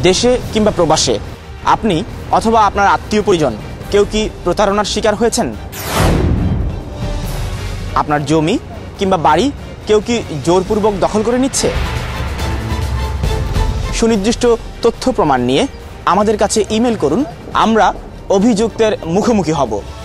দেশে কিংবা প্রবাসে আপনি অথবা আপনার আত্মীয় পরিজন কেউ কি প্রতারণার শিকার হয়েছেন? আপনার জমি কিংবা বাড়ি কেউ কি জোরপূর্বক দখল করে নিচ্ছে? সুনির্দিষ্ট তথ্য প্রমাণ নিয়ে আমাদের কাছে ইমেল করুন, আমরা অভিযুক্তের মুখোমুখি হব।